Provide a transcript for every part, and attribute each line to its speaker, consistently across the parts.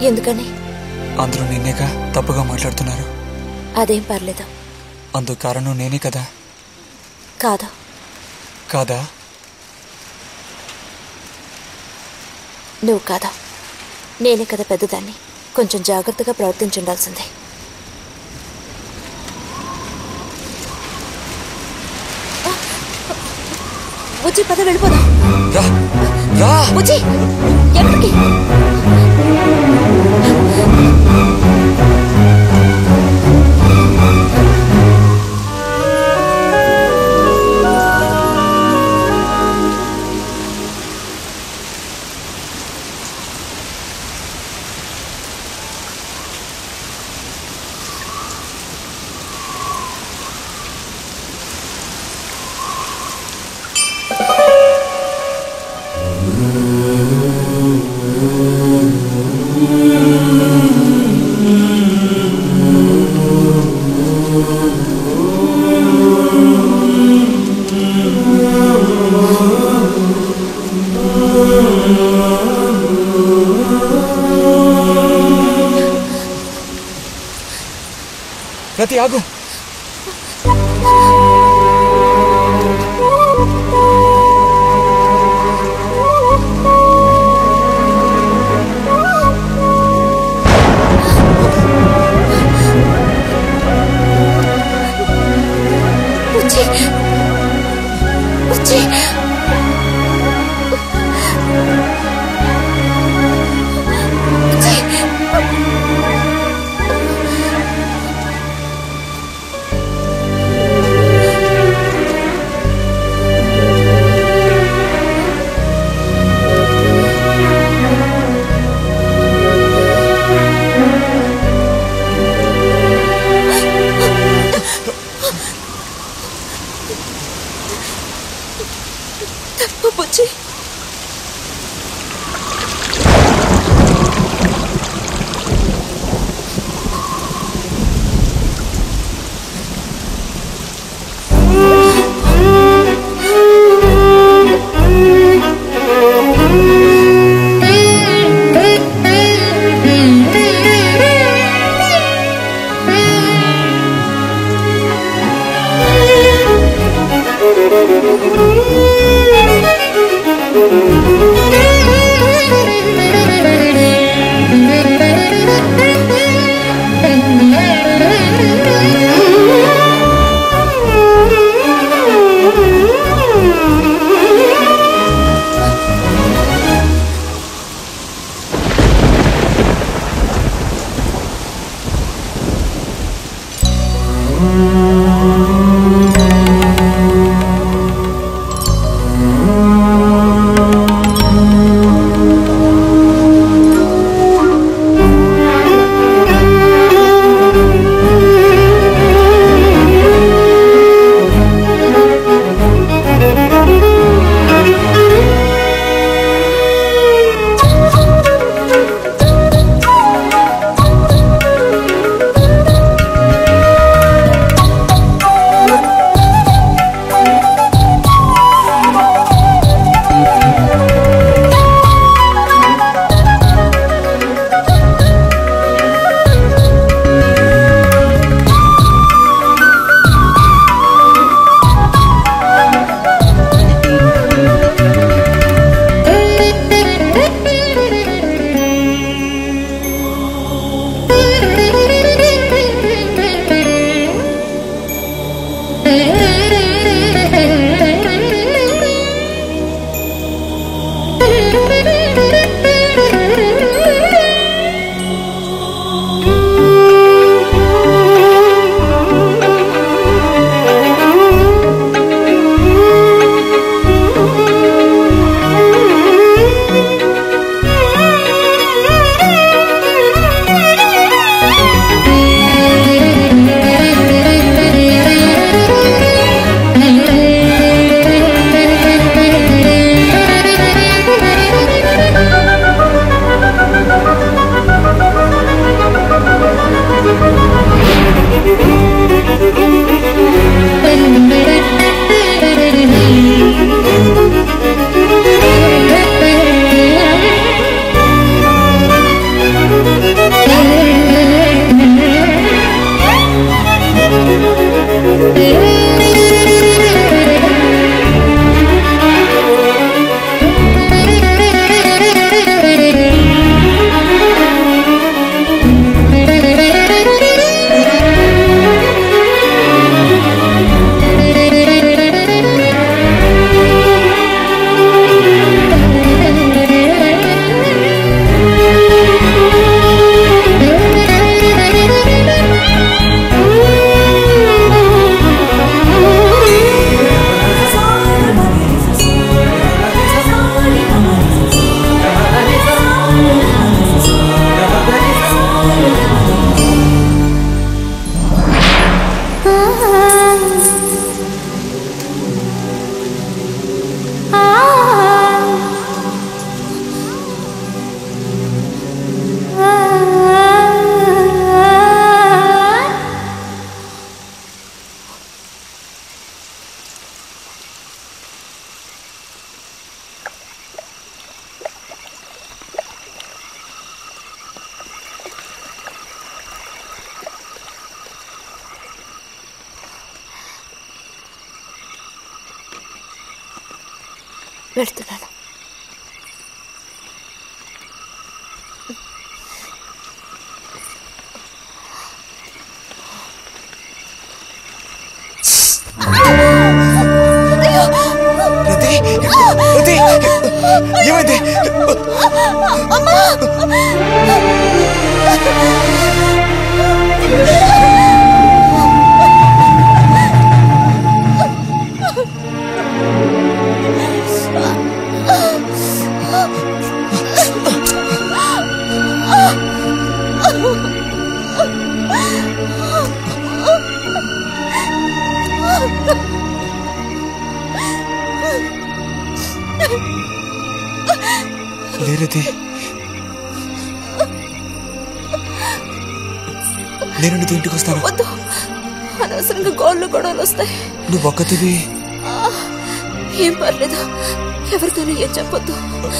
Speaker 1: ఎందుకని?
Speaker 2: అందరూ నిన్నేగా తప్పుగా మాట్లాడుతున్నారు.
Speaker 1: అదేం పర్లేదు.
Speaker 2: అందుకు కారణం నేనే కదా?
Speaker 1: కాదు.
Speaker 2: కాదా?
Speaker 1: నువ్వు కాదా, నేనే కదా పెద్దదాన్ని. కొంచెం జాగ్రత్తగా ప్రవర్తించుండాల్సిందే. బుజ్జి, పద వెళ్ళిపోదాం. బుజ్జి, ఎక్కడికి?
Speaker 2: రతి, ఆగు.
Speaker 1: వెళ్తున్నాను.
Speaker 2: ఏమైంది? లేరది, నేను నీతో ఇంటికి వస్తాను.
Speaker 1: వద్దు, అనవసరంగా గోళ్ళు గొడవలు వస్తాయి.
Speaker 2: నువ్వు ఒక్కతివి.
Speaker 1: ఏం పర్లేదు, ఎవరితోనూ ఏం చెప్పొద్దు.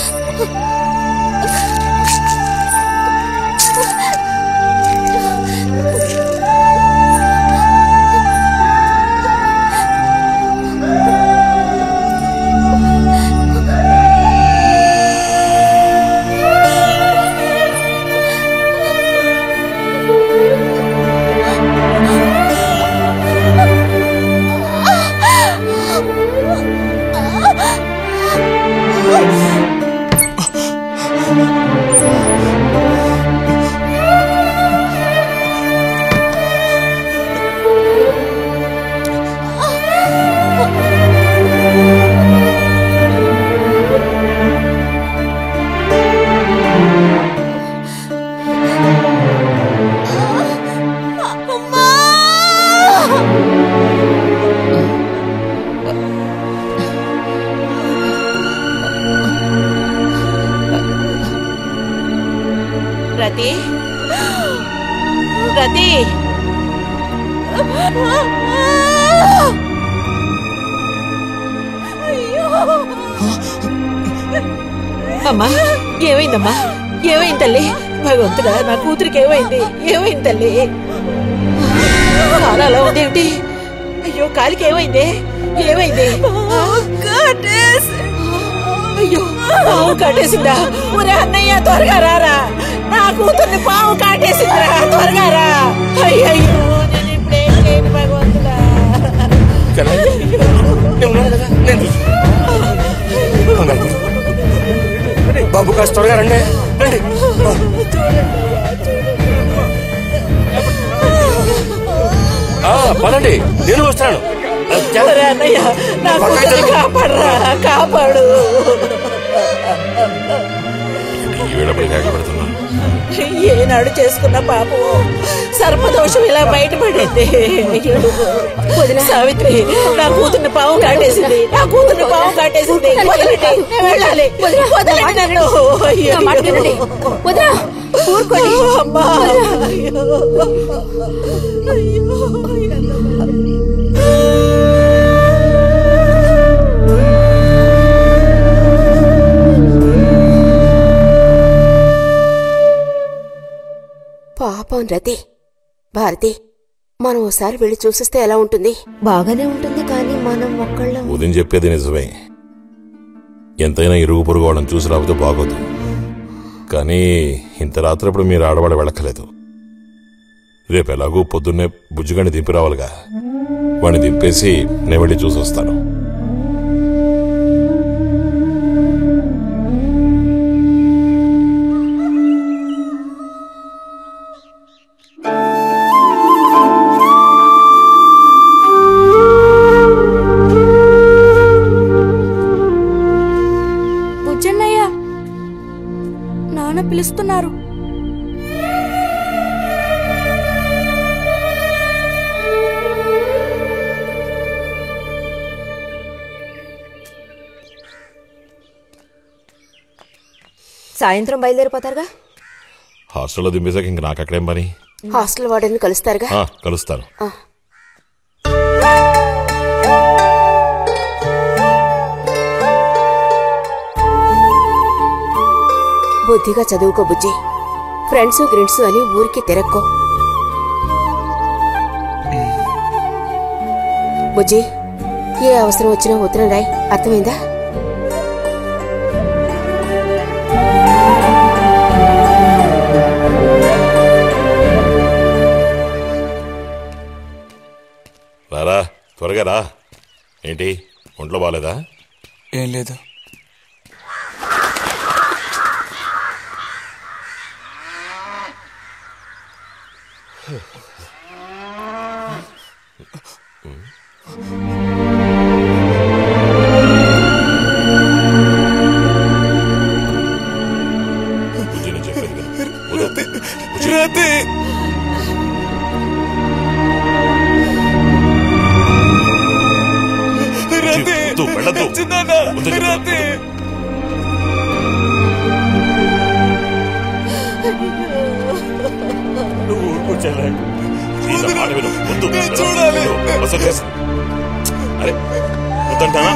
Speaker 3: రతి, రతి, అమ్మా ఏమైందమ్మా? ఏమైంది తల్లి? భగవంతుడా, నా కూతురికి ఏమైంది? ఏమైంది తల్లి? కాలు అలా ఉందేమిటి? అయ్యో, కాలికి ఏమైంది? ఏమైంది? అయ్యో, పాము కాటేసిందా? ఒరే అన్నయ్య, త్వరగా రారా, నా కూతుర్ని పాము కాటేసిందిరా, త్వరగా రా. అయ్యో, నేను ఇప్పుడేం చేయను భగవంతుడా.
Speaker 4: బాబు కాస్త త్వరగా రండి, రండి. పదండి, నేను వస్తాను.
Speaker 3: అన్నయ్య, నా కూతుర్ని కాపాడరా, కాపాడు. ఏనాడు చేసుకున్న పాపం సర్పదోషం ఇలా బయటపడింది. సావిత్రి, నా కూతుర్ని పాము కాటేసింది, నా కూతుర్ని పాము కాటేసింది. వెళ్ళాలి, వదలండి నన్ను.
Speaker 1: వదరా, ఊరుకోండి.
Speaker 3: అమ్మా,
Speaker 1: పాపం రతి. భారతి, మనం ఓసారి వెళ్ళి చూసిస్తే ఎలా ఉంటుంది? బాగానే ఉంటుంది, కానీ మనం ఒక్కళ్ళం.
Speaker 5: ఉదయం చెప్పేది నిజమే. ఎంతైనా ఇరుగు పొరుగు వాళ్ళని చూసి రాకపోతే బాగోదు. కానీ ఇంత రాత్రప్పుడు మీరు ఆడవాడ వెళ్ళక్కలేదు. రేపు ఎలాగూ పొద్దున్నే బుజ్జిగాని దింపి రావాలిగా. వాడిని దింపేసి నేను వెళ్ళి చూసి వస్తాను.
Speaker 1: పిలుస్తున్నారు. సాయంత్రం బయలుదేరిపోతారుగా?
Speaker 5: హాస్టల్లో దింపేశాక ఇంక నాకు అక్కడేం పని?
Speaker 1: హాస్టల్ వార్డెన్ కలుస్తారుగా?
Speaker 5: కలుస్తాను.
Speaker 1: బుద్ధిగా చదువుకో బుజ్జి. ఫ్రెండ్స్ గ్రిడ్స్ అని ఊరికి తిరక్కో. బుజ్జి, ఏ అవసరం వచ్చినా ఉత్తరం రాయి, అర్థమైందా?
Speaker 5: త్వరగా రా. ఏంటి ఒంట్లో బాగాలేదా?
Speaker 2: ఏం లేదు.
Speaker 5: చూడాలి. అరే వద్దంటానా?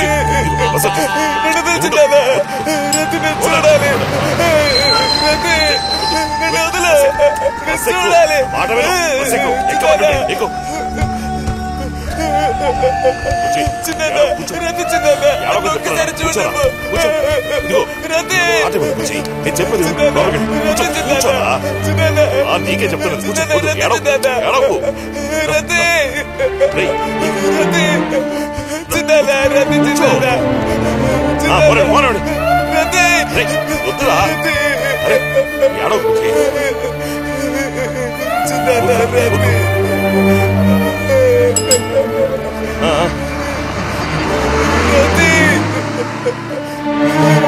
Speaker 5: నీకే చెప్తాను. వద్దురా. ఏడవ